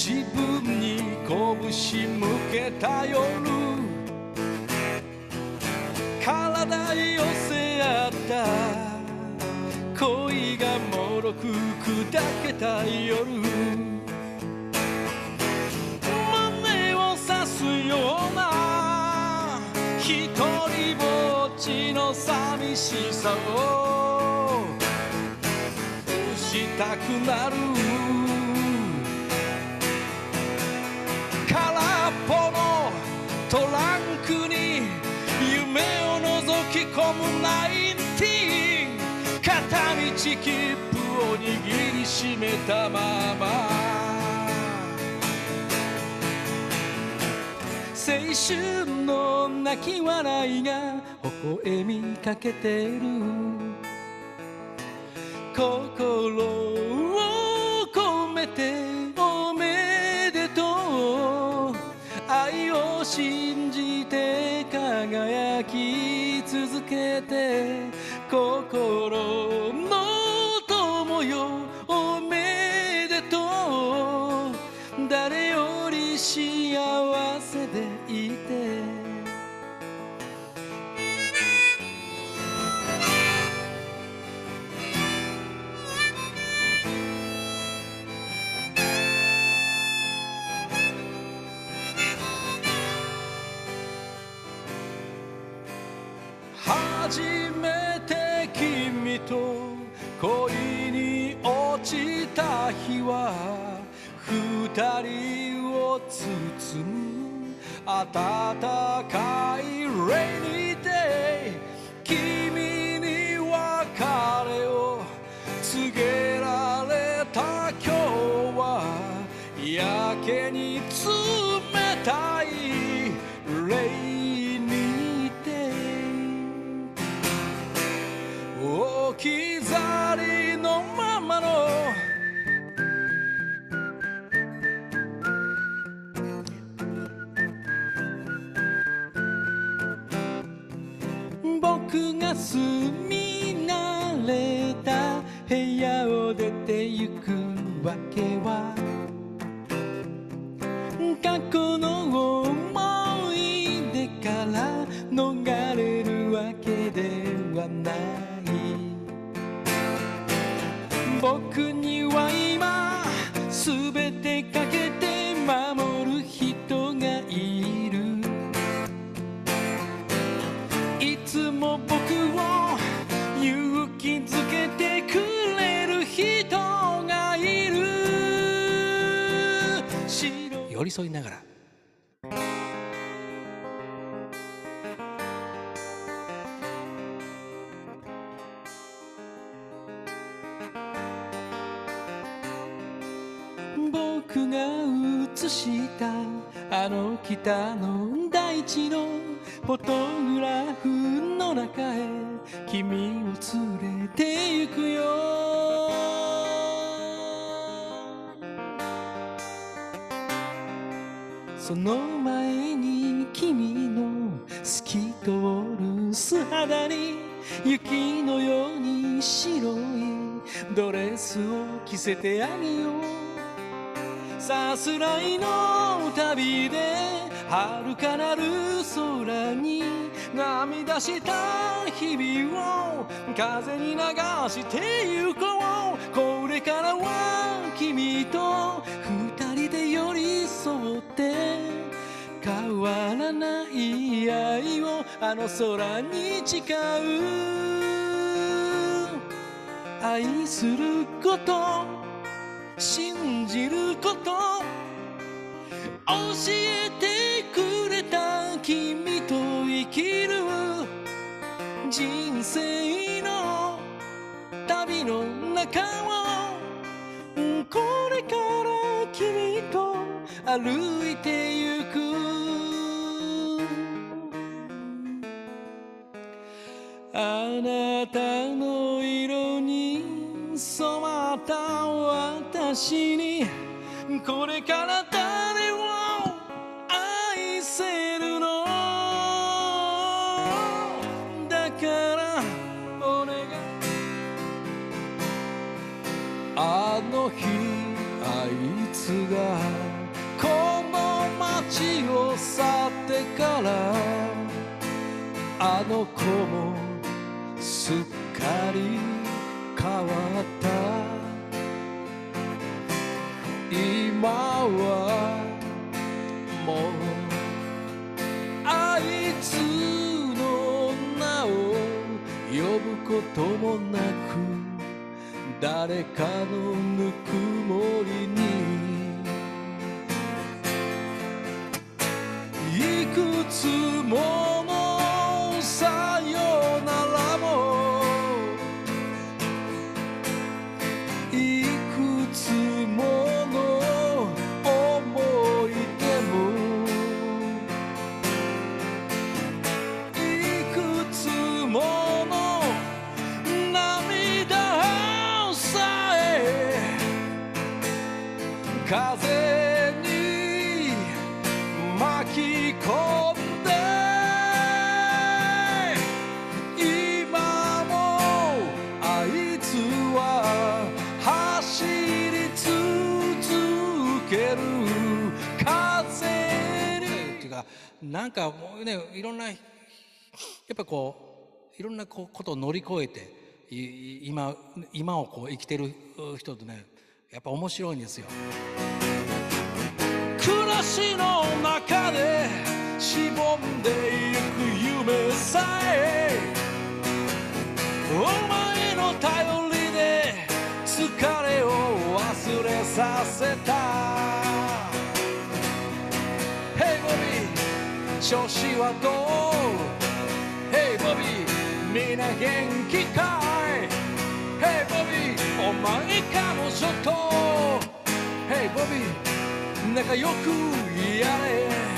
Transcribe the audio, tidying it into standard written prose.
自分に拳向けた夜、体寄せ合った恋がもろく砕けた夜、胸を刺すような一人ぼっちの寂しさをしたくなる。空っぽのトランクに夢を覗き込むナインティーン、片道切符を握りしめたまま青春の泣き笑いが微笑みかけてる。心を込めておめでとう、愛を信じて輝き続けて、心の友よおめでとう、誰より幸せでいて。初めて君と恋に落ちた日は、二人を包む暖かいレイニーデイ、君に別れを告げられた今日は、やけに冷たいレイニーデイ、置き去りのままの僕が住み慣れた部屋を出てゆくわけは、過去の思い出から逃れるわけではない。僕には今すべてかけて守る人がいる。いつも僕を勇気づけてくれる人がいる。寄り添いながら僕が写したあの北の大地のフォトグラフの中へ君を連れて行くよ。その前に君の透き通る素肌に雪のように白いドレスを着せてあげよう。さすらいの旅で遥かなる空に涙した日々を風に流してゆこう。これからは君と二人で寄り添って変わらない愛をあの空に誓う。愛すること信じること教えてくれた君と生きる人生の旅の中をこれから君と歩いてゆく。あなたの色に染まった私にこれから誰を愛せるのだからお願い。あの日あいつが街を去ってからあの子もすっかり変わった今はもうあいつの名を呼ぶこともなく誰かのぬくもりにいくつものさよならもいくつもの思い出もいくつもの涙さえ風に巻き込んで今もあいつは走り続ける風にっていうかなんかもうねいろんなやっぱこういろんなことを乗り越えて今をこう生きてる人とねやっぱ面白いんですよ。暮らしの中でしぼんでゆく夢さえお前の頼りで疲れを忘れさせた Hey Bobby 調子はどう Hey Bobby みんな元気かい Hey Bobby お前彼女と Hey Bobby仲良くやれ